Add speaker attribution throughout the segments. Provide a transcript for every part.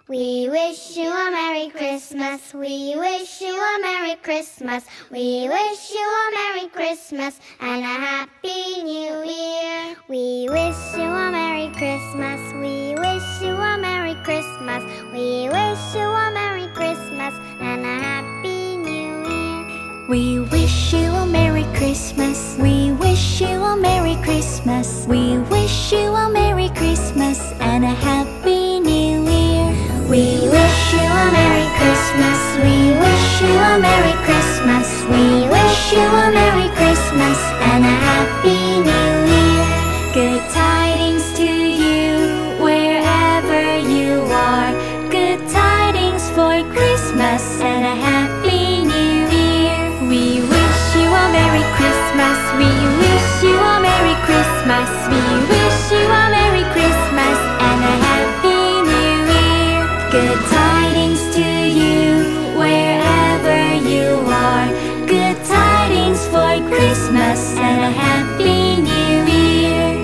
Speaker 1: We wish you a Merry Christmas. We wish you a Merry Christmas. We wish you a Merry Christmas and a Happy New Year. We wish you a Merry Christmas. We wish you a Merry Christmas. We wish you a Merry Christmas and a Happy New Year.
Speaker 2: We wish you a Merry Christmas. We wish you a Merry Christmas. We wish you a Merry Christmas and a Happy New Year.
Speaker 1: We wish you a Merry Christmas. We wish you a Merry Christmas. We wish you a Merry Christmas and a Happy New Year.
Speaker 2: Good tidings to you wherever you are. Good tidings for Christmas and a Happy New Year. We wish you a Merry Christmas. We wish you a Merry Christmas. We wish you a Merry Christmas and a Happy New Year. Good tidings to you wherever you are. Good tidings for Christmas and a Happy New Year.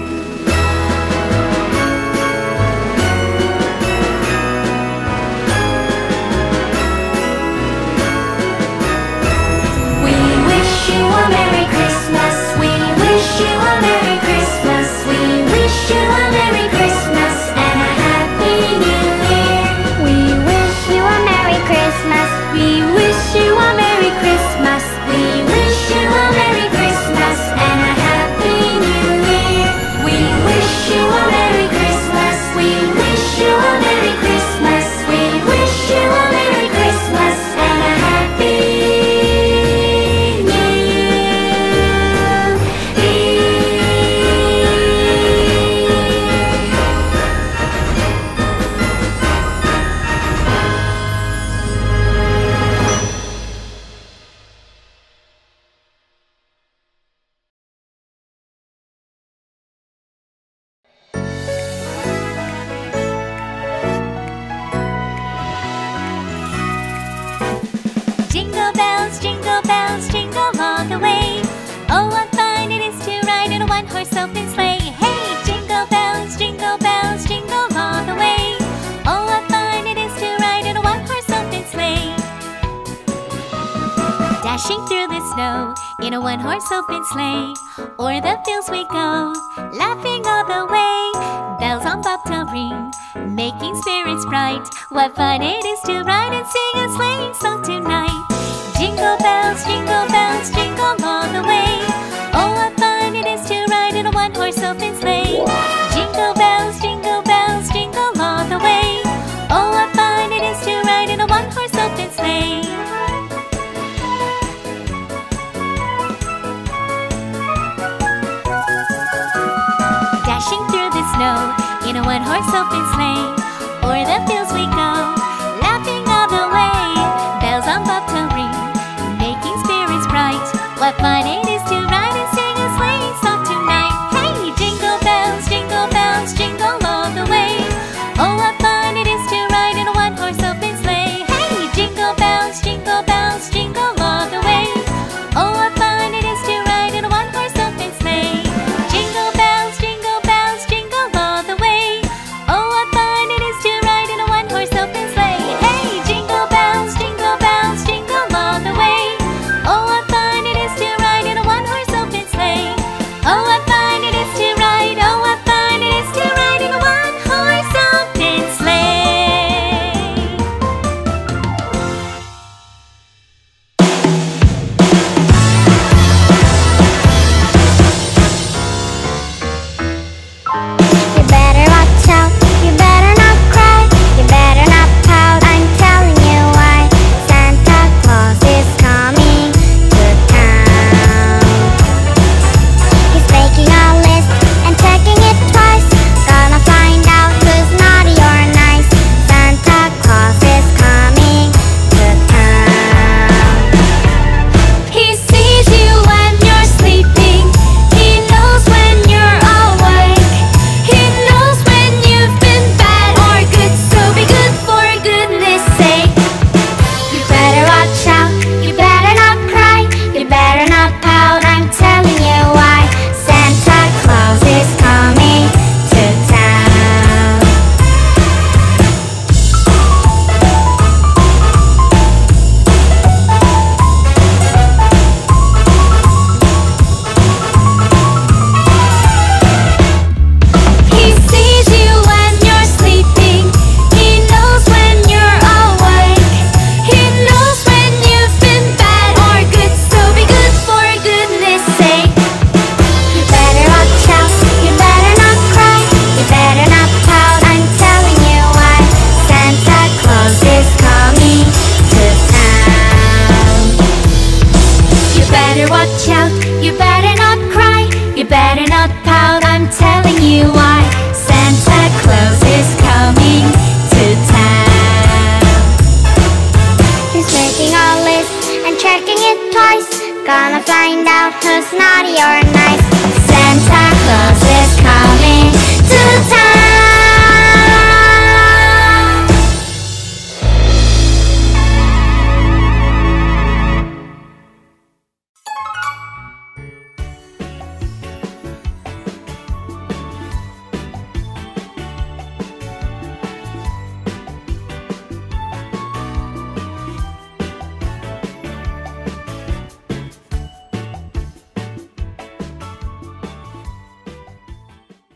Speaker 2: We wish you a Merry Christmas. We wish you a Merry Christmas. We wish you a Merry Christmas and a Happy New Year.
Speaker 1: We wish you a Merry Christmas.
Speaker 2: We wish you a Merry Christmas. We wish you a Merry Christmas and a Happy New Year. We wish you a Merry Christmas. We wish you a Merry Christmas. We wish you a Merry Christmas and a Happy New Year. Jingle bells, jingle all the way. Oh, what fun it is to ride in a one-horse open sleigh. Hey, jingle bells, jingle all the way. Oh, what fun it is to ride in a one-horse open sleigh. Dashing through the snow in a one-horse open sleigh. O'er the fields we go, laughing all the way. Bells on bobtail ring, making spirits bright. What fun it is to ride and sing a sleighing song tonight. Jingle bells, jingle all the way. Oh, what fun it is to ride in a one-horse open sleigh. Jingle bells, jingle all the way. Oh, what fun it is to ride in a one-horse open sleigh. Dashing through the snow in a one-horse open sleigh. O'er the fields we go, laughing all the way. Bells on bobtail ring, making spirits bright. What fun it is to ride and sing a sleighing song tonight. Hey, jingle bells, jingle all the way. Oh, what fun it is to ride in a one-horse open sleigh. Hey, jingle bells, jingle all the way. Oh, what fun it is to ride in a one-horse open sleigh. Jingle bells, jingle all the way. Oh, what fun it is to ride in a one-horse open sleigh. Hey, jingle bells, jingle all the way. Oh, what fun it is to ride in a You better not cry, you better not pout, I'm telling you why. Santa Claus is coming to town.
Speaker 1: He's making a list and checking it twice. Gonna find out who's naughty or nice.
Speaker 2: Santa Claus is coming